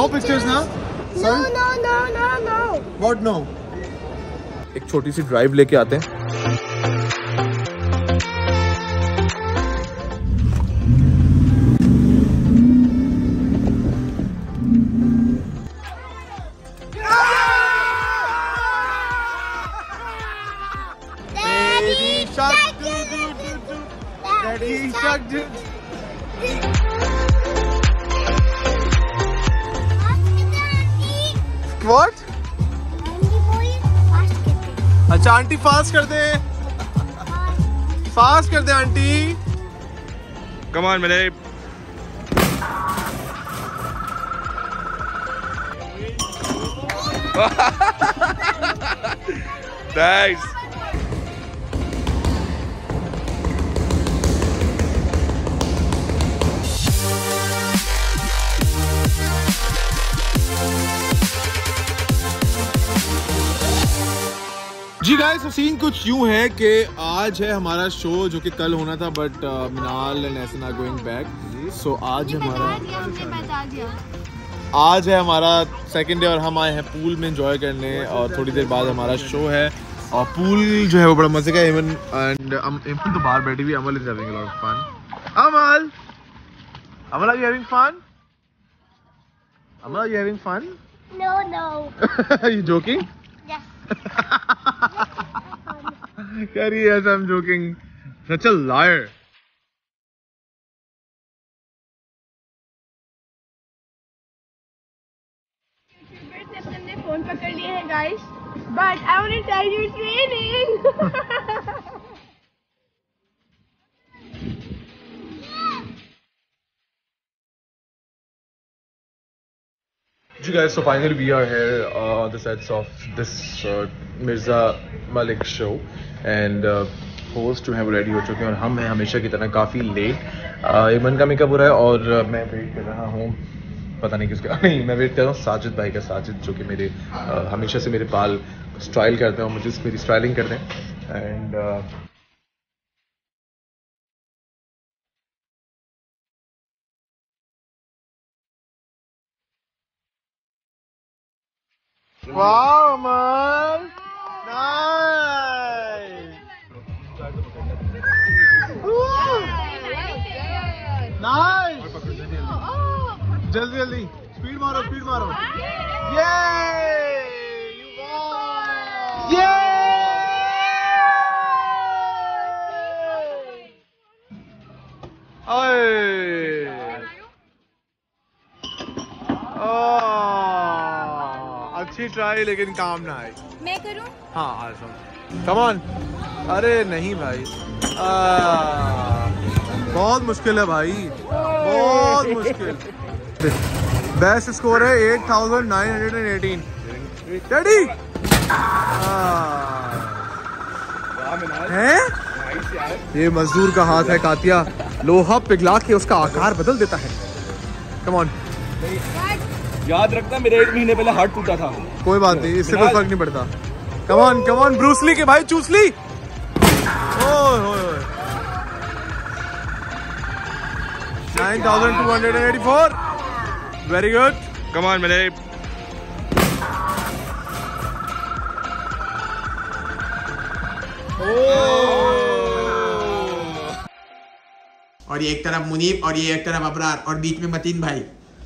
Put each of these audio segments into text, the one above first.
No pictures now? No, no, no, no, no. What no? एक छोटी C drive लेके आते हैं। Daddy Shark, Daddy Shark, What? अच्छा आंटी फास्ट कर दे, फास्ट कर दे आंटी। Come on मेरे। Thanks. जी गाइस, सीन कुछ यूं है कि आज है हमारा शो जो कि कल होना था, but Minal and Ahsan are going back. So आज है हमारा सेकंड डे और हम आए हैं पूल में एंजॉय करने, और थोड़ी देर बाद हमारा शो है। और पूल जो है वो बड़ा मजे का है। इवन एंड इवन तो बाहर बैठी हुई। Amal is having a lot of fun. Amal, Amal are you having fun? Amal are you having fun? No, no. Are you joking? Yes. Yes, I'm joking. Such a liar. अपने फोन पकड़ लिए हैं guys, but I want to tell you it's raining. Guys, so finally we are here on the sets of this Mirza Malik show, and host जो है वो ready हो चुके हैं और हम हैं हमेशा की तरह काफ़ी लेट। इमन का मेकअप हो रहा है और मैं वेट कर रहा हूँ, पता नहीं किसका, नहीं मैं वेट कर रहा हूँ साजिद भाई का। साजिद जो कि मेरे हमेशा से मेरे बाल स्टाइल करते हैं और मुझे मेरी स्टाइलिंग करते हैं। And wow man, nice, nice, जल्दी जल्दी स्पीड मारो, स्पीड मारो। Yay, you won. Yay. अच्छी ट्राई लेकिन काम ना आई। मैं करूं? हाँ आ जाओ। Come on. अरे नहीं भाई, बहुत मुश्किल है भाई, बहुत मुश्किल। बेस्ट स्कोर है 8918। डैडी है ये मजदूर का हाथ है कातिया, लोहा पिघला के उसका आकार बदल देता है। Come on. याद रखना मेरा 1 महीने पहले हार्ट टूटा था। कोई बात नहीं, इससे कोई फर्क नहीं पड़ता। कम ऑन ब्रूस ली के भाई, चूस ली। ओए 9284। Very good. कम ऑन मेरे। और ये एक तरफ मुनीब और ये एक तरफ अबरार और बीच में मतीन भाई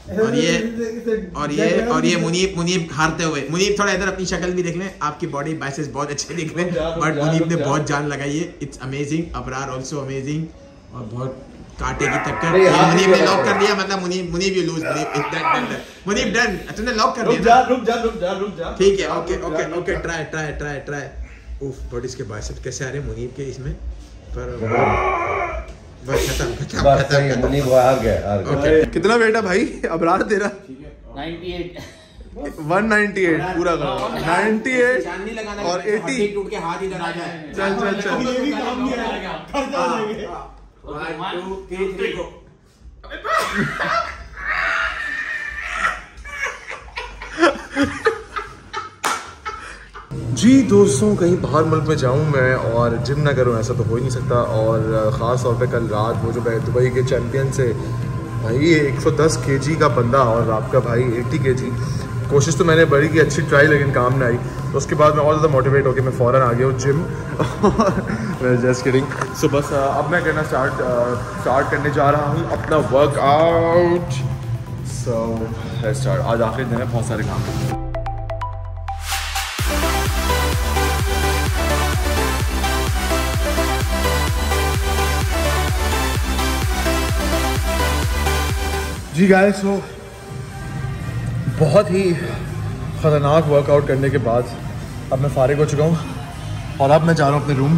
और ये मुनीब हारते हुए। मुनीब थोड़ा इधर अपनी शक्ल भी देख लें, आपकी बॉडी बाइसेप्स बहुत अच्छे दिख रहे हैं, बट मुनीब ने बहुत जान लगाई है। It's amazing. Abrar also amazing और बहुत कांटे की टक्कर। मुनीब ने लॉक कर दिया, मतलब Munib you lose. Munib done. तुमने लॉक कर दिया। रुक जा। ठीक है, ओके ट्राई। उफ, बट इसके बाइसेप्स कैसे आ रहे हैं मुनीब के इसमें, पर बस खत्म। मुनीब हार गया। कितना वेट है भाई अबरार तेरा? 98। 198 पूरा करो। 98 और 80 टूट के हाथ इधर आ जाए। चल ये भी काम नहीं आएगा। खर्चा हो जाएंगे। 1 2 3 3 जी दोस्तों, कहीं बाहर मुल्क में जाऊं मैं और जिम ना करूं, ऐसा तो हो ही नहीं सकता। और ख़ास तौर पे कल रात वो जो दुबई के चैंपियन से भाई 110 kg का बंदा और आपका भाई 80 kg। कोशिश तो मैंने बड़ी की अच्छी ट्राई, लेकिन काम ना आई। तो उसके बाद मैं और ज़्यादा मोटिवेट होकर मैं फ़ौरन आ गया हूँ जिम। Just kidding. सो बस अब मैं करना स्टार्ट करने जा रहा हूँ अपना वर्कआउट। So start. आज आखिरी दिन है, बहुत सारे काम हैं। जी गाइस, सो बहुत ही ख़तरनाक वर्कआउट करने के बाद अब मैं फारिग हो चुका हूँ और अब मैं जा रहा हूँ अपने रूम।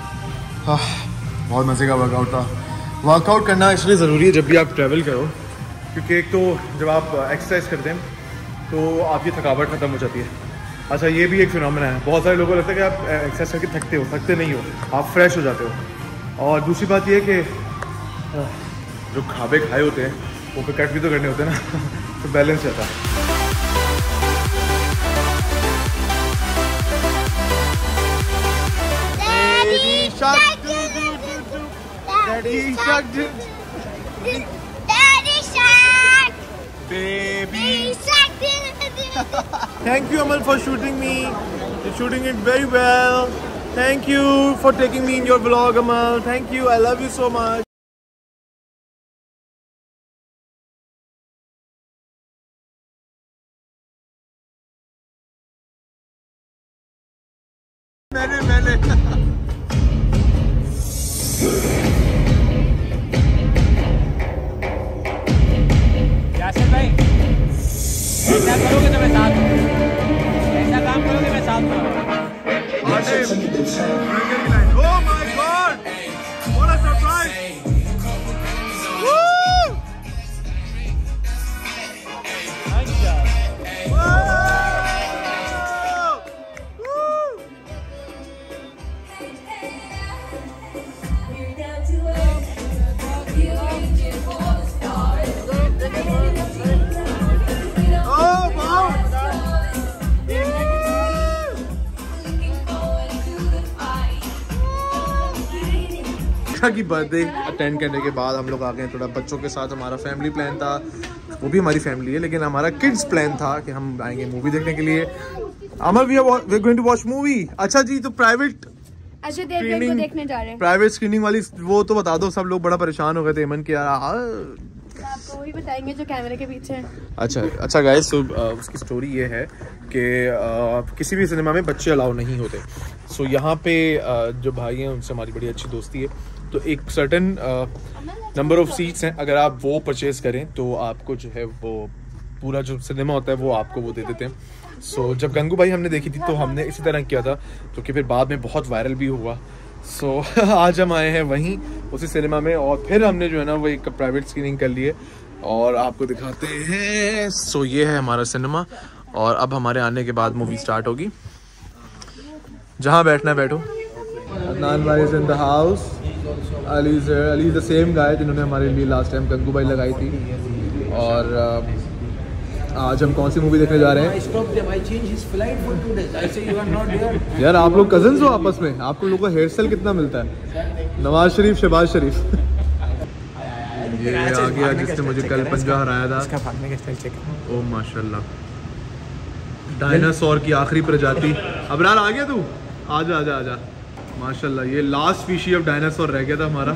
बहुत मज़े का वर्कआउट था। वर्कआउट करना इसलिए ज़रूरी है जब भी आप ट्रैवल करो, क्योंकि एक तो जब आप एक्सरसाइज करते हैं तो आपकी थकावट ख़त्म हो जाती है। अच्छा, ये भी एक फिनोमेना है। बहुत सारे लोगों को लगता है कि आप एक्सरसाइज करके थकते हो, थकते नहीं हो, आप फ्रेश हो जाते हो। और दूसरी बात ये है कि जो खाबे खाए होते हैं वो पे कट भी तो करने होते हैं ना, तो बैलेंस रहता है। Thank you, Amal, for shooting me. You're shooting it very well. Thank you for taking me in your vlog, Amal. Thank you. I love you so much. मैंने यासिर भाई, ऐसा करोगे तो मैं साथ हूँ, ऐसा काम करोगे मैं साथ हूँ। Oh my God! What a surprise! Woo! की बर्थडे अटेंड करने के बाद हम लोग आ गए थोड़ा बच्चों के साथ। हमारा फैमिली प्लान था, वो भी हमारी फैमिली है, लेकिन हमारा किड्स प्लान था कि हम आएंगे मूवी देखने के लिए। Amar, we are going to watch movie. अच्छा जी, तो प्राइवेट स्क्रीनिंग देखने जा रहे हैं। प्राइवेट स्क्रीनिंग वाली वो तो बता दो। सब लोग बड़ा परेशान हो गए थे अमन के, यार आपको वही बताएंगे जो कैमरे के पीछे है। अच्छा गाइस, तो उसकी स्टोरी ये है कि किसी भी सिनेमा में बच्चे अलाउ नहीं होते। सो यहाँ पे जो भाई हैं उनसे हमारी बड़ी अच्छी दोस्ती है, तो एक सर्टेन नंबर ऑफ सीट्स हैं। अगर आप वो परचेज करें तो आपको जो है वो पूरा जो सिनेमा होता है वो आपको वो दे देते हैं। सो जब गंगू भाई हमने देखी थी तो हमने इसी तरह किया था, जो कि फिर बाद में बहुत वायरल भी हुआ। सो आज हम आए हैं वहीं उसी सिनेमा में, और फिर हमने जो है ना वो एक प्राइवेट स्क्रीनिंग कर ली है और आपको दिखाते हैं। सो ये है हमारा सिनेमा, और अब हमारे आने के बाद मूवी स्टार्ट होगी। जहाँ बैठना है बैठो। अदनान भाई is in the house. Ali is the same guy जिन्होंने हमारे लिए लास्ट टाइम गंगू भाई लगाई थी। और आज हम कौन सी मूवी देखने जा रहे हैं? यार आप लोग कजन्स हो आपस में, आपको लोगों का हेयर स्टाइल कितना मिलता है? नवाज शरीफ, शहबाज शरीफ। ये आ गया जिसने मुझे कल पंजा हराया था। ओ माशाल्लाह, डायनासोर की आखिरी प्रजाति। अबरार आ गया तू? आजा आजा आजा। माशाल्लाह, ये लास्ट स्पीशी ऑफ डायनासोर रह गया था हमारा।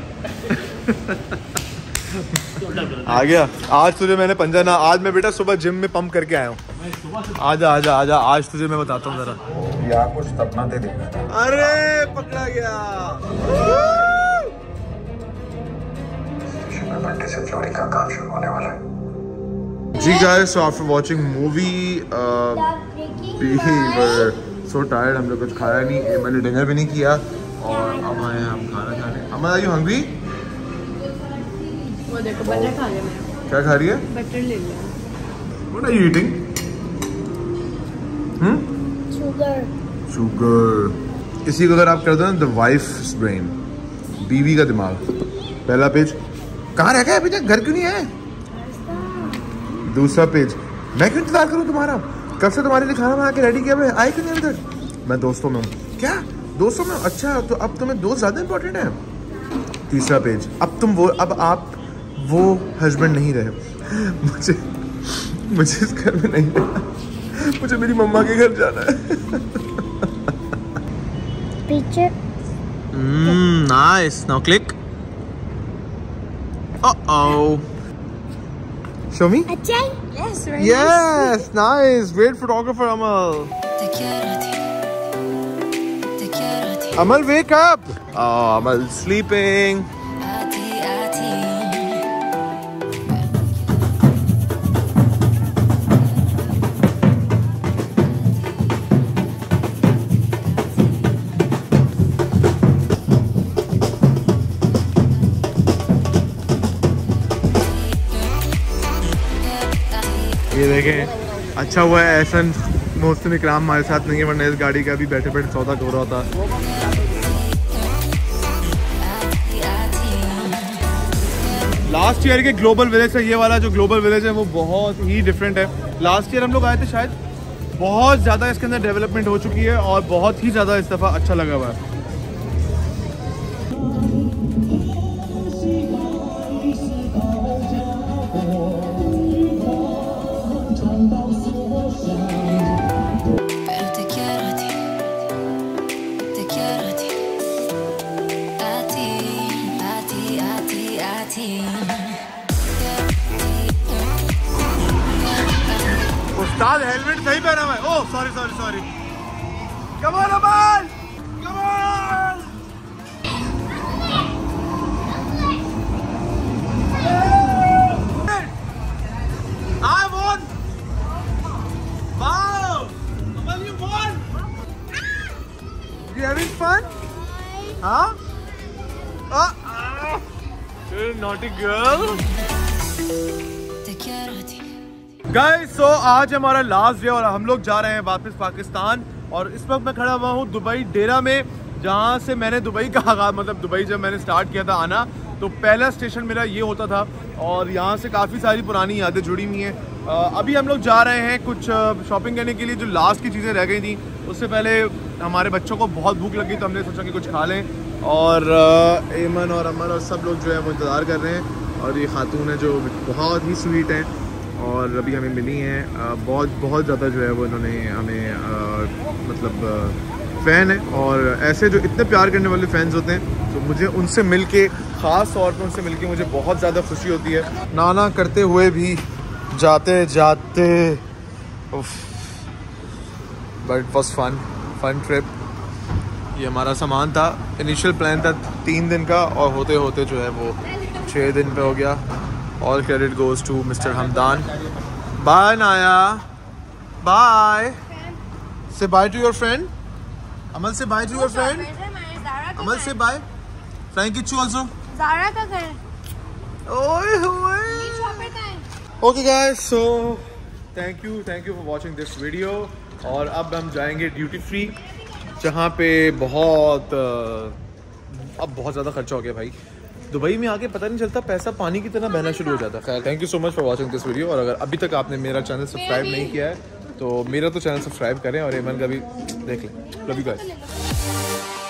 आ गया। आज तुझे मैंने पंजा ना, आज मैं बेटा सुबह जिम में पंप करके आया हूँ। आजा आजा आजा, आज तुझे मैं बताता हूँ जरा। यार कुछ सपना दे दे। अरे पकड़ा गया। से फ्लोरी का काम शुरू होने वाला है। जी guys, so after watching movie we were so tired, हमने कुछ खाया नहीं, मैंने डिनर भी नहीं किया, और अब आए हम खाना खाने। अम्मा, आर यू हंग्री? वो देखो बटर खा रहे हैं। क्या खा रही है? बटर ले लिया। What are you eating? Sugar. इसी को अगर आप कर दो ना, द वाइफ्स ब्रेन, बीवी का दिमाग। पहला पेज कहाँ रह गया अभी तक, घर क्यों नहीं आए? दूसरा पेज, मैं क्यों इंतजार करूँ तुम्हारा, कब से तुम्हारे लिए खाना बना के रेडी किया, आए क्यों नहीं अभी तक? मैं दोस्तों में हूँ। क्या दोस्तों में? अच्छा, तो अब तुम्हें दोस्त ज्यादा इंपॉर्टेंट है। तीसरा पेज, अब आप वो हस्बैंड नहीं रहे। मुझे इस घर में नहीं रहना, मुझे मेरी मम्मा के घर जाना है। Picture. Nice. Now click. Uh-oh. Show me. Ajay. Yes, right. Yes, nice. Great photographer, Amal. Amal, wake up. Oh, Amal's sleeping. ये देखें, अच्छा हुआ है एहसन मोहसिन इकराम हमारे साथ नहीं है, वरना इस गाड़ी का भी बैठे बैठे सौदा हो रहा था। लास्ट ईयर के ग्लोबल विलेज से ये वाला जो ग्लोबल विलेज है वो बहुत ही डिफरेंट है। लास्ट ईयर हम लोग आए थे शायद, बहुत ज़्यादा इसके अंदर डेवलपमेंट हो चुकी है और बहुत ही ज़्यादा इस दफ़ा अच्छा लगा हुआ है। उस्ताद हेलमेट सही पहना हुआ है। Oh sorry. Come on Amal, come on. I won. Wow, Amal, you won. You having fun? Huh? You're a naughty girl. Guys, so आज हमारा लास्ट डे और हम लोग जा रहे हैं वापस पाकिस्तान। और इस वक्त मैं खड़ा हुआ हूँ दुबई डेरा में, जहाँ से मैंने दुबई का आगाज़, मतलब दुबई जब मैंने स्टार्ट किया था आना, तो पहला स्टेशन मेरा ये होता था और यहाँ से काफ़ी सारी पुरानी यादें जुड़ी हुई हैं। अभी हम लोग जा रहे हैं कुछ शॉपिंग करने के लिए, जो लास्ट की चीज़ें रह गई थी। उससे पहले हमारे बच्चों को बहुत भूख लगी तो हमने सोचा कि कुछ खा लें, और एमन और अमर और सब लोग जो है वो इंतज़ार कर रहे हैं। और ये खातून है जो बहुत ही स्वीट हैं और अभी हमें मिली हैं। बहुत ज़्यादा जो है वो इन्होंने हमें मतलब फ़ैन है, और ऐसे जो इतने प्यार करने वाले फ़ैन्स होते हैं तो मुझे उनसे मिलके, ख़ास तौर पे उनसे मिलके मुझे बहुत ज़्यादा खुशी होती है। नाना करते हुए भी जाते जाते, but it was fun trip. ये हमारा सामान था, इनिशियल प्लान था 3 दिन का और होते होते जो है वो 6 दिन पे हो गया। All credit goes to Mr. Hamdan. Bye, Naya. Bye. Say bye to your friend. Amal, say bye to your friend. Amal, say bye. Flying Kichu also. Zara का घर। Oi, oi. Okay, guys. So, thank you for watching this video. और अब हम जाएंगे duty free, जहाँ पे अब बहुत ज़्यादा खर्चा हो गया भाई। दुबई में आके पता नहीं चलता, पैसा पानी की तरह बहना शुरू हो जाता है। खैर, thank you so much for watching this video. और अगर अभी तक आपने मेरा चैनल सब्सक्राइब नहीं किया है तो मेरा तो चैनल सब्सक्राइब करें और एमन का भी देख लें। Love you guys.